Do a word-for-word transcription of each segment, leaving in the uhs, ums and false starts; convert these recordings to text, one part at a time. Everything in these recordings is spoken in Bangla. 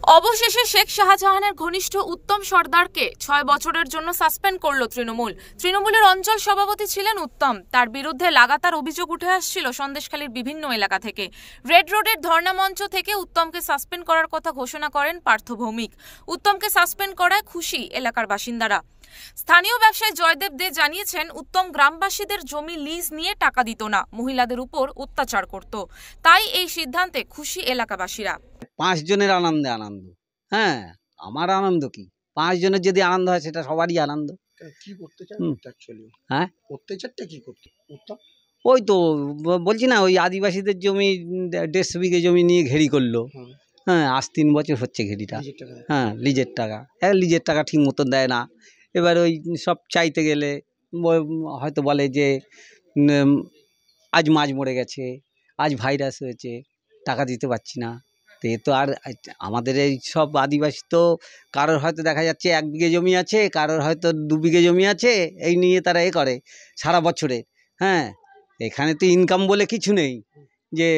অবশেষে শেখ শাহজাহানের ঘনিষ্ঠ উত্তম সর্দারকে ছয় বছরের জন্য সাসপেন্ড করল তৃণমূল। তৃণমূলের অঞ্চল সভাপতি ছিলেন উত্তম। তার বিরুদ্ধে লাগাতার অভিযোগ উঠে আসছিল সন্দেশখালীর বিভিন্ন এলাকা থেকে। রেড রোডের ধর্ণা মঞ্চ থেকে উত্তমকে সাসপেন্ড করার কথা ঘোষণা করেন পার্থ ভৌমিক। উত্তমকে সাসপেন্ড করায় খুশি এলাকার বাসিন্দারা। স্থানীয় ব্যবসায়ী জয়দেব দে জানিয়েছেন, উত্তম গ্রামবাসীদের জমি লিজ নিয়ে টাকা দিত না, মহিলাদের উপর অত্যাচার করত। তাই এই সিদ্ধান্তে খুশি এলাকাবাসীরা। পাঁচ জনের আনন্দে আনন্দ। হ্যাঁ, আমার আনন্দ কি, পাঁচ জনের যদি আনন্দ হয় সেটা সবারই আনন্দ। কি করতে চান অ্যাকচুয়ালি? হ্যাঁ, অত্যাচারটা কি করতে? ওই তো বলছি না, ওই আদিবাসীদের জমি দেড়শো বিঘে জমি নিয়ে ঘেরি করলো। হ্যাঁ, আজ তিন বছর হচ্ছে ঘেরিটা। হ্যাঁ, লিজের টাকা। হ্যাঁ, লিজের টাকা ঠিক মতো দেয় না। এবার ওই সব চাইতে গেলে হয়তো বলে যে আজ মাছ মরে গেছে, আজ ভাইরাস হয়েছে, টাকা দিতে পারছি না। তো এ তো আর আমাদের এই সব আদিবাসী তো কারোর হয়তো দেখা যাচ্ছে এক বিঘে জমি আছে, কারোর হয়তো দু বিঘে জমি আছে, এই নিয়ে তারা এ করে সারা বছরে। হ্যাঁ, এখানে তো ইনকাম বলে কিছু নেই, যে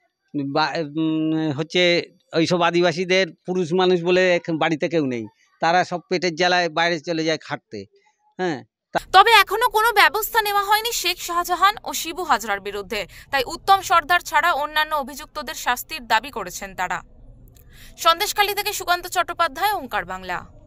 হচ্ছে ওই সব আদিবাসীদের পুরুষ মানুষ বলে বাড়িতে কেউ নেই, তারা সব পেটের জ্বালায় বাইরে চলে যায় খাটতে। হ্যাঁ, তবে এখনো কোনো ব্যবস্থা নেওয়া হয়নি শেখ শাহজাহান ও শিবু হাজরার বিরুদ্ধে। তাই উত্তম সর্দার ছাড়া অন্যান্য অভিযুক্তদের শাস্তির দাবি করেছেন তারা। সন্দেশখালী থেকে সুকান্ত চট্টোপাধ্যায়, ওঙ্কার বাংলা।